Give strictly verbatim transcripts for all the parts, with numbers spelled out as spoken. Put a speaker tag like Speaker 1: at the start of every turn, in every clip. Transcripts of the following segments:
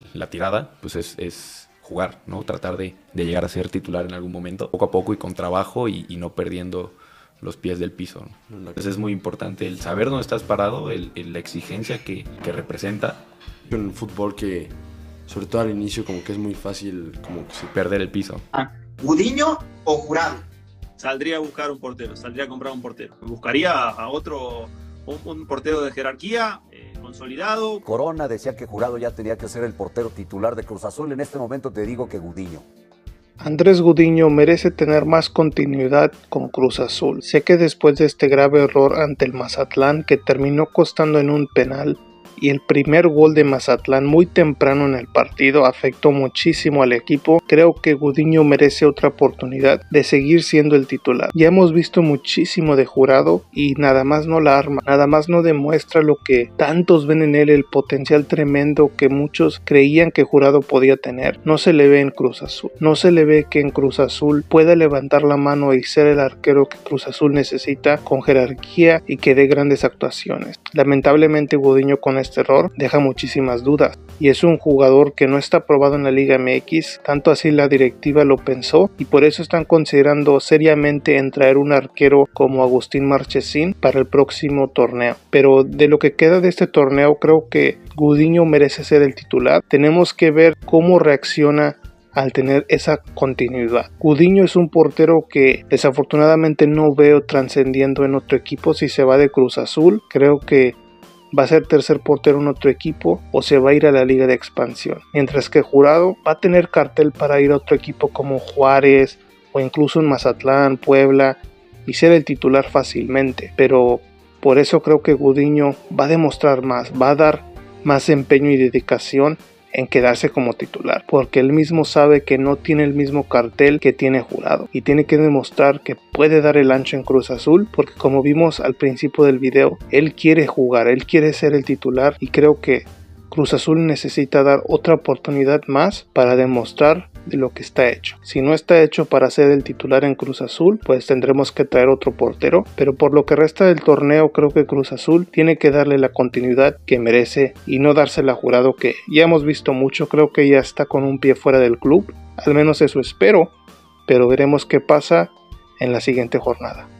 Speaker 1: la tirada, pues es, es jugar, ¿no? Tratar de, de llegar a ser titular en algún momento, poco a poco y con trabajo y, y no perdiendo los pies del piso, ¿no? Entonces es muy importante el saber dónde estás parado, el, el, la exigencia que, que representa.
Speaker 2: En el fútbol que, sobre todo al inicio, como que es muy fácil como que se...
Speaker 1: perder el piso.
Speaker 3: Ah, ¿Gudiño o Jurado?
Speaker 4: Saldría a buscar un portero, saldría a comprar un portero. Buscaría a otro, un, un portero de jerarquía, eh, consolidado.
Speaker 5: Corona decía que Jurado ya tenía que ser el portero titular de Cruz Azul. En este momento te digo que Gudiño.
Speaker 6: Andrés Gudiño merece tener más continuidad con Cruz Azul. Sé que después de este grave error ante el Mazatlán, que terminó costando en un penal, y el primer gol de Mazatlán muy temprano en el partido afectó muchísimo al equipo, creo que Gudiño merece otra oportunidad de seguir siendo el titular. Ya hemos visto muchísimo de Jurado y nada más no la arma, nada más no demuestra lo que tantos ven en él, el potencial tremendo que muchos creían que Jurado podía tener. No se le ve en Cruz Azul, no se le ve que en Cruz Azul pueda levantar la mano y ser el arquero que Cruz Azul necesita, con jerarquía y que dé grandes actuaciones. Lamentablemente Gudiño con este error deja muchísimas dudas y es un jugador que no está probado en la Liga M X, tanto así la directiva lo pensó y por eso están considerando seriamente en traer un arquero como Agustín Marchesín para el próximo torneo. Pero de lo que queda de este torneo, creo que Gudiño merece ser el titular. Tenemos que ver cómo reacciona al tener esa continuidad. Gudiño es un portero que desafortunadamente no veo trascendiendo en otro equipo. Si se va de Cruz Azul, creo que va a ser tercer portero en otro equipo o se va a ir a la liga de expansión, mientras que Jurado va a tener cartel para ir a otro equipo como Juárez o incluso en Mazatlán, Puebla y ser el titular fácilmente. Pero por eso creo que Gudiño va a demostrar más, va a dar más empeño y dedicación en quedarse como titular, porque él mismo sabe que no tiene el mismo cartel que tiene Jurado y tiene que demostrar que puede dar el ancho en Cruz Azul, porque como vimos al principio del video, él quiere jugar, él quiere ser el titular y creo que Cruz Azul necesita dar otra oportunidad más para demostrar de lo que está hecho. Si no está hecho para ser el titular en Cruz Azul, pues tendremos que traer otro portero, pero por lo que resta del torneo creo que Cruz Azul tiene que darle la continuidad que merece y no dársela a Jurado, que ya hemos visto mucho. Creo que ya está con un pie fuera del club, al menos eso espero, pero veremos qué pasa en la siguiente jornada.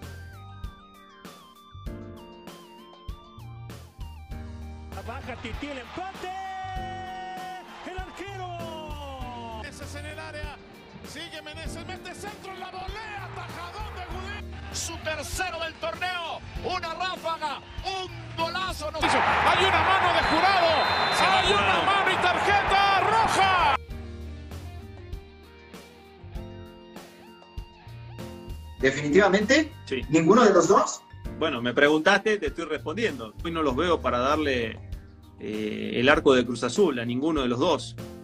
Speaker 7: Baja Titi el empate. El arquero. Meneses en el área. Sigue Meneses. Mete centro en la volea. Tajadón de Gudiño. Su tercero del torneo. Una ráfaga. Un golazo. No. Hay una mano de Jurado. Hay una mano y tarjeta roja.
Speaker 3: Definitivamente.
Speaker 4: Sí.
Speaker 3: ¿Ninguno de los dos?
Speaker 4: Bueno, me preguntaste, te estoy respondiendo. Hoy no los veo para darle eh, el arco de Cruz Azul a ninguno de los dos.